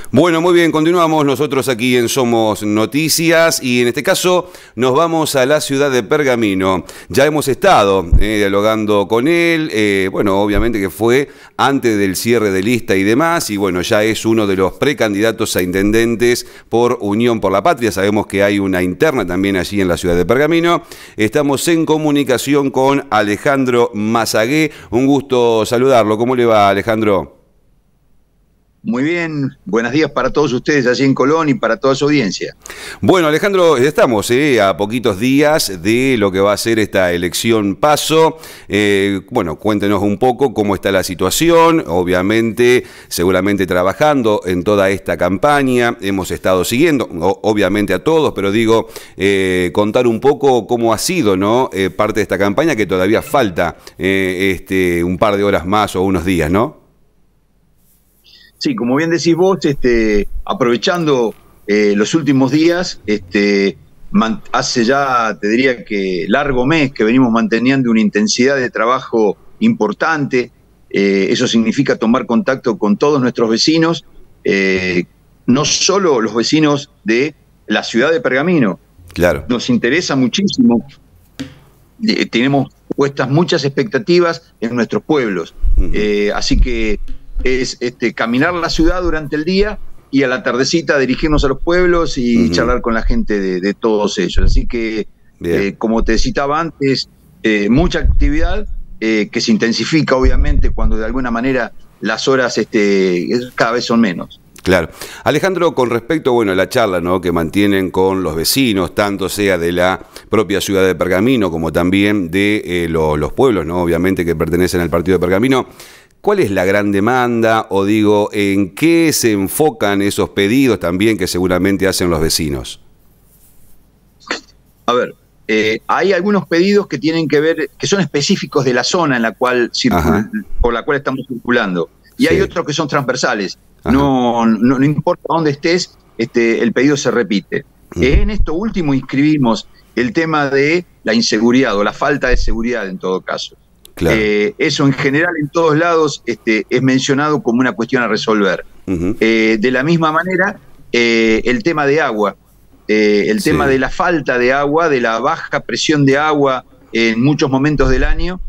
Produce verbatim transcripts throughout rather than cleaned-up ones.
Bueno, muy bien, continuamos nosotros aquí en Somos Noticias y en este caso nos vamos a la ciudad de Pergamino. Ya hemos estado eh, dialogando con él, eh, bueno, obviamente que fue antes del cierre de lista y demás, y bueno, ya es uno de los precandidatos a intendentes por Unión por la Patria. Sabemos que hay una interna también allí en la ciudad de Pergamino. Estamos en comunicación con Alejandro Mazagué. Un gusto saludarlo. ¿Cómo le va, Alejandro? Muy bien, buenos días para todos ustedes allí en Colón y para toda su audiencia. Bueno, Alejandro, estamos eh, a poquitos días de lo que va a ser esta elección PASO. Eh, bueno, cuéntenos un poco cómo está la situación. Obviamente, seguramente trabajando en toda esta campaña. Hemos estado siguiendo, obviamente a todos, pero digo, eh, contar un poco cómo ha sido, ¿no? Eh, parte de esta campaña que todavía falta eh, este, un par de horas más o unos días, ¿no? Sí, como bien decís vos, este, aprovechando eh, los últimos días, este, man, hace ya, te diría que largo mes que venimos manteniendo una intensidad de trabajo importante. Eh, eso significa tomar contacto con todos nuestros vecinos, eh, no solo los vecinos de la ciudad de Pergamino. Claro. Nos interesa muchísimo. Eh, tenemos puestas muchas expectativas en nuestros pueblos. Uh-huh. eh, así que es este, caminar la ciudad durante el día y a la tardecita dirigirnos a los pueblos y uh-huh. charlar con la gente de, de todos ellos. Así que, eh, como te citaba antes, eh, mucha actividad eh, que se intensifica obviamente cuando de alguna manera las horas este, cada vez son menos. Claro. Alejandro, con respecto bueno, a la charla, ¿no?, que mantienen con los vecinos, tanto sea de la propia ciudad de Pergamino como también de eh, lo, los pueblos, ¿no?, obviamente que pertenecen al partido de Pergamino, ¿cuál es la gran demanda o digo, en qué se enfocan esos pedidos también que seguramente hacen los vecinos? A ver, eh, hay algunos pedidos que tienen que ver, que son específicos de la zona en la cual circula, por la cual estamos circulando, y sí. hay otros que son transversales. No, no, no importa dónde estés, este, el pedido se repite. Uh-huh. En esto último inscribimos el tema de la inseguridad o la falta de seguridad en todo caso. Claro. Eh, eso en general en todos lados este, es mencionado como una cuestión a resolver. Uh-huh. eh, de la misma manera, eh, el tema de agua, eh, el sí. tema de la falta de agua, de la baja presión de agua en muchos momentos del año,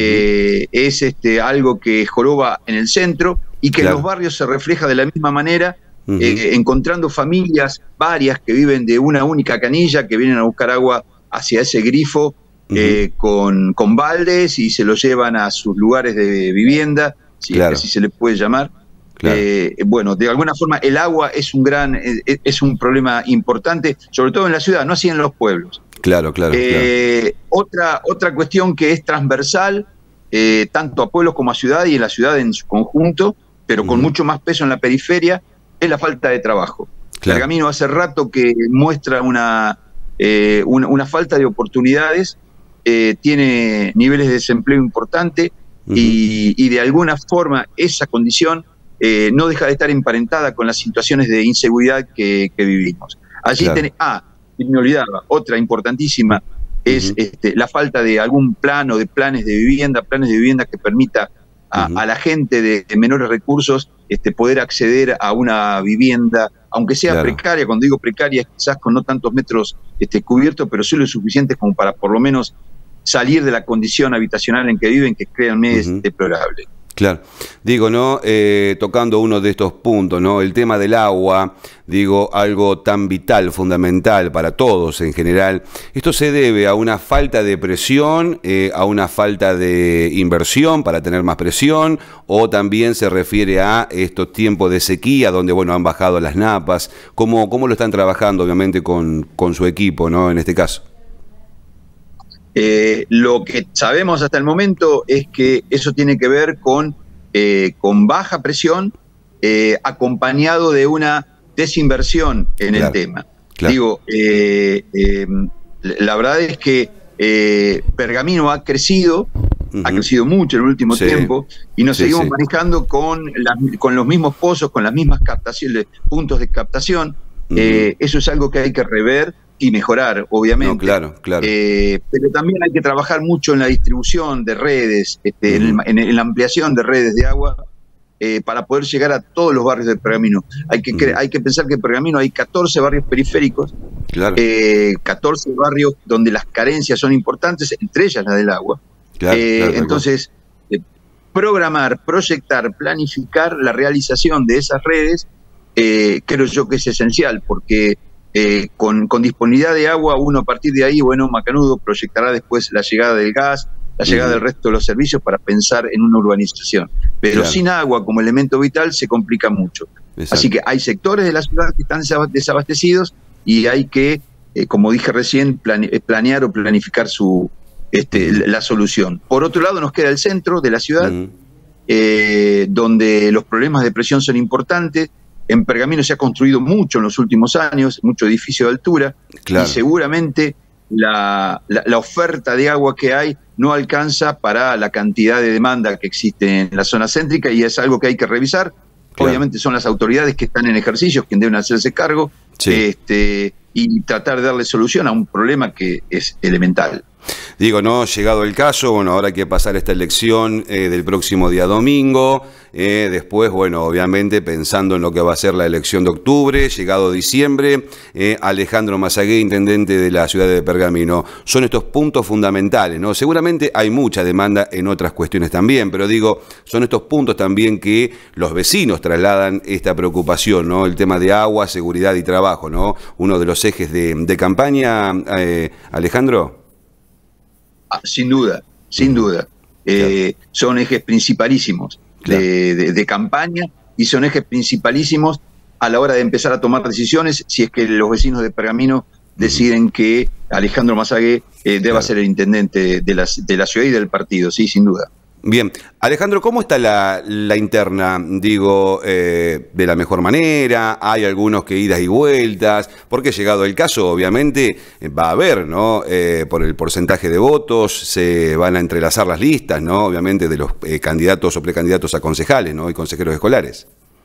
eh, uh-huh. es este, algo que joroba en el centro y que claro. en los barrios se refleja de la misma manera, uh-huh. eh, encontrando familias varias que viven de una única canilla, que vienen a buscar agua hacia ese grifo, Uh-huh. Eh, con, con baldes y se lo llevan a sus lugares de vivienda, si claro. es que así se le puede llamar. Claro. Eh, bueno, de alguna forma el agua es un gran, es, es un problema importante, sobre todo en la ciudad, no así en los pueblos. Claro, claro. Eh, claro. Otra, otra cuestión que es transversal, eh, tanto a pueblos como a ciudad y en la ciudad en su conjunto, pero uh-huh. con mucho más peso en la periferia, es la falta de trabajo. Claro. Pergamino hace rato que muestra una, eh, una, una falta de oportunidades. Eh, tiene niveles de desempleo importantes uh-huh. y, y de alguna forma esa condición eh, no deja de estar emparentada con las situaciones de inseguridad que, que vivimos. Allí claro. tenés, ah, me olvidaba, otra importantísima es uh-huh. este, la falta de algún plan o de planes de vivienda, planes de vivienda que permita a, uh-huh. a la gente de, de menores recursos este, poder acceder a una vivienda, aunque sea claro. precaria. Cuando digo precaria, quizás con no tantos metros este, cubiertos, pero sí lo suficientes como para por lo menos salir de la condición habitacional en que viven, que créanme uh-huh. es deplorable. Claro, digo, ¿no? Eh, tocando uno de estos puntos, ¿no? El tema del agua, digo, algo tan vital, fundamental para todos en general. ¿Esto se debe a una falta de presión, eh, a una falta de inversión para tener más presión, o también se refiere a estos tiempos de sequía donde, bueno, han bajado las napas? ¿Cómo, cómo lo están trabajando, obviamente, con, con su equipo, ¿no? En este caso. Eh, lo que sabemos hasta el momento es que eso tiene que ver con, eh, con baja presión, eh, acompañado de una desinversión en claro, el tema. Claro. Digo, eh, eh, la verdad es que eh, Pergamino ha crecido, uh-huh. ha crecido mucho en el último sí. tiempo, y nos sí, seguimos sí. manejando con, la, con los mismos pozos, con las mismas captaciones, puntos de captación. Uh-huh. eh, eso es algo que hay que rever y mejorar, obviamente. No, claro, claro. Eh, pero también hay que trabajar mucho en la distribución de redes, este, uh-huh. en, en, en la ampliación de redes de agua, eh, para poder llegar a todos los barrios de Pergamino. Hay que, uh-huh. hay que pensar que en Pergamino hay catorce barrios periféricos, claro. eh, catorce barrios donde las carencias son importantes, entre ellas la del agua. Claro, eh, claro, entonces, eh, programar, proyectar, planificar la realización de esas redes, eh, creo yo que es esencial, porque eh, con, con disponibilidad de agua, uno a partir de ahí, bueno, Macanudo proyectará después la llegada del gas, la llegada uh-huh. del resto de los servicios para pensar en una urbanización. Pero claro. sin agua como elemento vital se complica mucho. Exacto. Así que hay sectores de la ciudad que están desabastecidos y hay que, eh, como dije recién, plane, planear o planificar su este, uh-huh. la solución. Por otro lado, nos queda el centro de la ciudad, uh-huh. eh, donde los problemas de presión son importantes. En Pergamino se ha construido mucho en los últimos años, mucho edificio de altura, claro. y seguramente la, la, la oferta de agua que hay no alcanza para la cantidad de demanda que existe en la zona céntrica, y es algo que hay que revisar. Claro. Obviamente son las autoridades que están en ejercicio quienes deben hacerse cargo, sí. este, y tratar de darle solución a un problema que es elemental. Digo, no, llegado el caso, bueno, ahora hay que pasar esta elección eh, del próximo día domingo, eh, después, bueno, obviamente pensando en lo que va a ser la elección de octubre, llegado diciembre, eh, Alejandro Mazagué, intendente de la ciudad de Pergamino. Son estos puntos fundamentales, ¿no? Seguramente hay mucha demanda en otras cuestiones también, pero digo, son estos puntos también que los vecinos trasladan esta preocupación, ¿no? El tema de agua, seguridad y trabajo, ¿no? Uno de los ejes de, de campaña, eh, Alejandro. Ah, sin duda, sin duda. Eh, claro. Son ejes principalísimos claro. de, de, de campaña, y son ejes principalísimos a la hora de empezar a tomar decisiones, si es que los vecinos de Pergamino deciden uh-huh. que Alejandro Mazagué eh, deba claro. ser el intendente de la, de la ciudad y del partido, sí, sin duda. Bien, Alejandro, ¿cómo está la, la interna? Digo, eh, de la mejor manera, hay algunos que idas y vueltas, porque llegado el caso, obviamente, va a haber, ¿no? Eh, por el porcentaje de votos, se van a entrelazar las listas, ¿no? Obviamente, de los eh, candidatos o precandidatos a concejales, ¿no? Y consejeros escolares.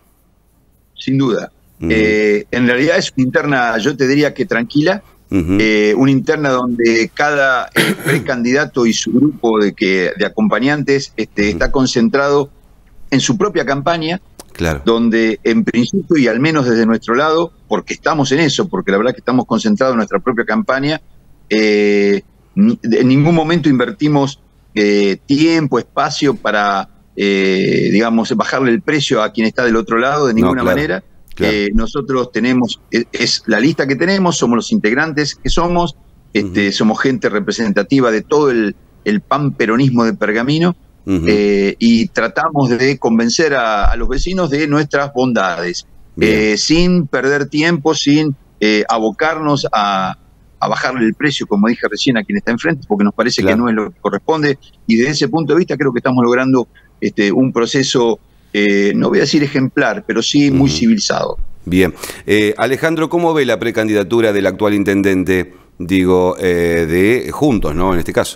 Sin duda. Mm. Eh, en realidad es una interna, yo te diría que tranquila. Uh-huh. eh, una interna donde cada eh, precandidato y su grupo de, que, de acompañantes este, uh-huh. está concentrado en su propia campaña, claro. donde en principio, y al menos desde nuestro lado, porque estamos en eso, porque la verdad que estamos concentrados en nuestra propia campaña, eh, en ningún momento invertimos eh, tiempo, espacio para, eh, digamos, bajarle el precio a quien está del otro lado, de ninguna no, claro. manera. Claro. Eh, nosotros tenemos, es, es la lista que tenemos, somos los integrantes que somos, este, uh-huh. somos gente representativa de todo el, el panperonismo de Pergamino, uh-huh. eh, y tratamos de convencer a, a los vecinos de nuestras bondades, eh, sin perder tiempo, sin eh, abocarnos a, a bajarle el precio, como dije recién, a quien está enfrente, porque nos parece claro. que no es lo que corresponde, y desde ese punto de vista creo que estamos logrando este, un proceso. Eh, no voy a decir ejemplar, pero sí muy uh-huh. civilizado. Bien. Eh, Alejandro, ¿cómo ve la precandidatura del actual intendente, digo, eh, de Juntos, ¿no? En este caso.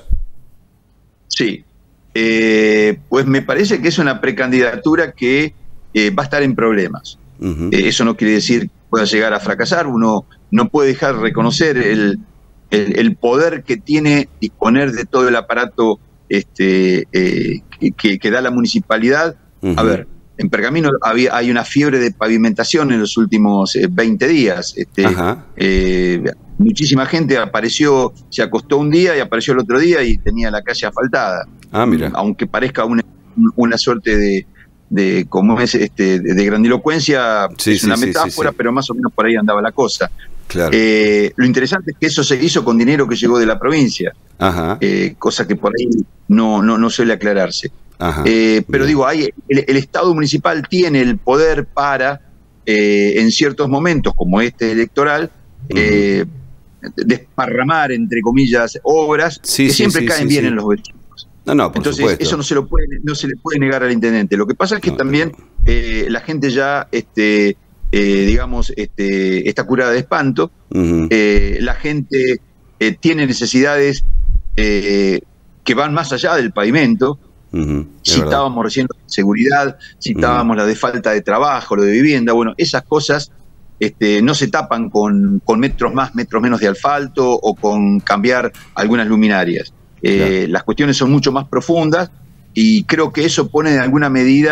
Sí. Eh, pues me parece que es una precandidatura que eh, va a estar en problemas. Uh-huh. eh, eso no quiere decir que pueda llegar a fracasar. Uno no puede dejar de reconocer el, el, el poder que tiene disponer de todo el aparato este, eh, que, que da la municipalidad. Uh-huh. A ver, en Pergamino había, hay una fiebre de pavimentación en los últimos eh, veinte días. Este, eh, muchísima gente apareció, se acostó un día y apareció el otro día y tenía la calle asfaltada. Ah, mira. Aunque parezca una, una suerte de, de como es este, de, de grandilocuencia, sí, es sí, una metáfora, sí, sí, sí. pero más o menos por ahí andaba la cosa. Claro. Eh, lo interesante es que eso se hizo con dinero que llegó de la provincia, Ajá. Eh, cosa que por ahí no, no, no suele aclararse. Ajá, eh, pero bien. digo, hay, el, el Estado municipal tiene el poder para, eh, en ciertos momentos, como este electoral, uh-huh. eh, desparramar, entre comillas, obras sí, que sí, siempre sí, caen sí, bien sí. en los vecinos. No, no, por Entonces, supuesto. eso no se, lo puede, no se le puede negar al intendente. Lo que pasa es que no, también no. Eh, la gente ya, este, eh, digamos, este, está curada de espanto. Uh-huh. eh, la gente eh, tiene necesidades eh, que van más allá del pavimento. Uh-huh, citábamos recién la seguridad, citábamos uh-huh. la de falta de trabajo, lo de vivienda. Bueno, esas cosas este, no se tapan con, con metros más, metros menos de asfalto o con cambiar algunas luminarias. Eh, claro. Las cuestiones son mucho más profundas y creo que eso pone en alguna medida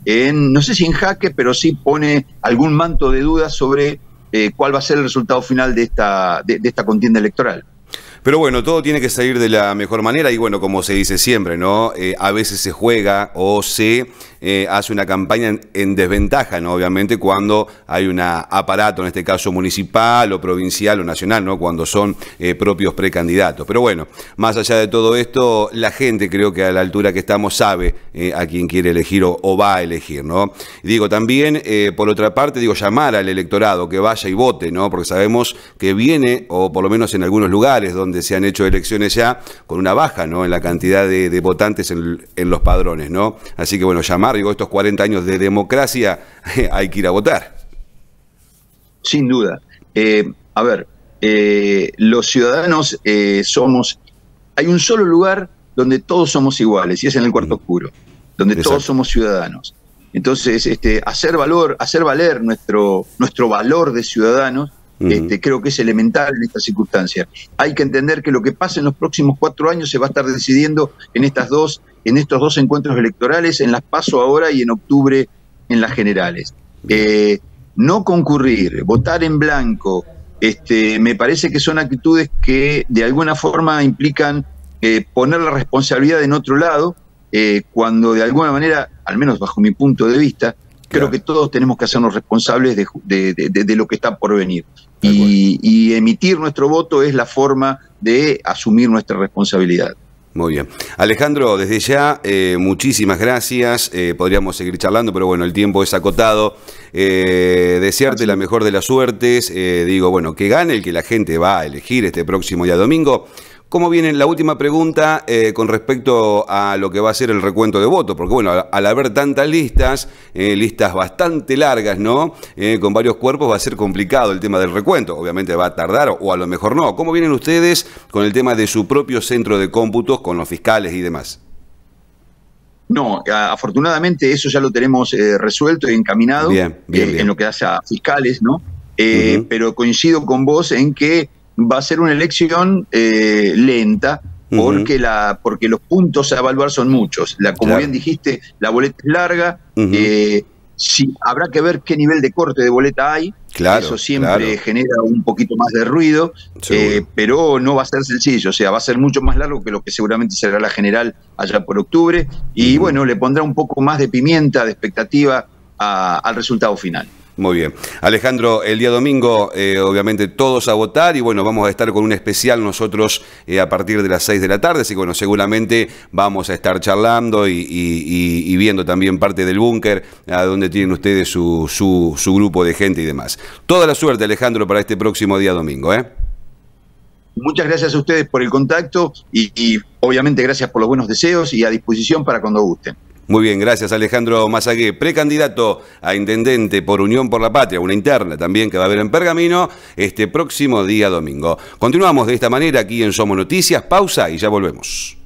en, no sé si en jaque, pero sí pone algún manto de dudas sobre eh, cuál va a ser el resultado final de esta, de, de esta contienda electoral. Pero bueno, todo tiene que salir de la mejor manera y bueno, como se dice siempre, ¿no? Eh, a veces se juega o se eh, hace una campaña en, en desventaja, ¿no? Obviamente cuando hay un aparato, en este caso municipal o provincial o nacional, ¿no? Cuando son eh, propios precandidatos. Pero bueno, más allá de todo esto, la gente creo que a la altura que estamos sabe eh, a quién quiere elegir o, o va a elegir, ¿no? Y digo también, eh, por otra parte, digo, llamar al electorado que vaya y vote, ¿no? Porque sabemos que viene, o por lo menos en algunos lugares donde se han hecho elecciones ya con una baja, ¿no? En la cantidad de, de votantes en, en los padrones, ¿no? Así que bueno, llamar, digo, estos cuarenta años de democracia, hay que ir a votar. Sin duda. Eh, a ver, eh, los ciudadanos eh, somos, hay un solo lugar donde todos somos iguales y es en el cuarto oscuro, donde Exacto. todos somos ciudadanos. Entonces, este, hacer valor, hacer valer nuestro, nuestro valor de ciudadanos, Este, creo que es elemental en esta circunstancia. Hay que entender que lo que pasa en los próximos cuatro años se va a estar decidiendo en estas dos, en estos dos encuentros electorales, en las PASO ahora y en octubre en las generales. Eh, no concurrir, votar en blanco, este, me parece que son actitudes que de alguna forma implican eh, poner la responsabilidad en otro lado, eh, cuando de alguna manera, al menos bajo mi punto de vista, creo que todos tenemos que hacernos responsables de, de, de, de lo que está por venir. Y, y emitir nuestro voto es la forma de asumir nuestra responsabilidad. Muy bien. Alejandro, desde ya, eh, muchísimas gracias. Eh, podríamos seguir charlando, pero bueno, el tiempo es acotado. Eh, desearte Así. la mejor de las suertes. Eh, digo, bueno, que gane el que la gente va a elegir este próximo día domingo. ¿Cómo viene la última pregunta eh, con respecto a lo que va a ser el recuento de votos? Porque bueno, al, al haber tantas listas, eh, listas bastante largas, ¿no? Eh, con varios cuerpos va a ser complicado el tema del recuento. Obviamente va a tardar o, o a lo mejor no. ¿Cómo vienen ustedes con el tema de su propio centro de cómputos con los fiscales y demás? No, afortunadamente eso ya lo tenemos eh, resuelto y encaminado bien, bien, eh, bien. en lo que hace a fiscales, ¿no? Eh, uh-huh. Pero coincido con vos en que va a ser una elección eh, lenta, porque, uh-huh. la, porque los puntos a evaluar son muchos. La, como claro. bien dijiste, la boleta es larga, uh-huh. eh, sí, habrá que ver qué nivel de corte de boleta hay, claro, eso siempre claro. genera un poquito más de ruido, eh, pero no va a ser sencillo, o sea, va a ser mucho más largo que lo que seguramente será la general allá por octubre, y uh-huh. bueno, le pondrá un poco más de pimienta, de expectativa a, al resultado final. Muy bien. Alejandro, el día domingo, eh, obviamente todos a votar y bueno, vamos a estar con un especial nosotros eh, a partir de las seis de la tarde, así que bueno, seguramente vamos a estar charlando y, y, y viendo también parte del búnker, a donde tienen ustedes su, su, su grupo de gente y demás. Toda la suerte, Alejandro, para este próximo día domingo, ¿eh? Muchas gracias a ustedes por el contacto y, y obviamente gracias por los buenos deseos y a disposición para cuando gusten. Muy bien, gracias Alejandro Mazagué, precandidato a intendente por Unión por la Patria, una interna también que va a haber en Pergamino este próximo día domingo. Continuamos de esta manera aquí en Somos Noticias, pausa y ya volvemos.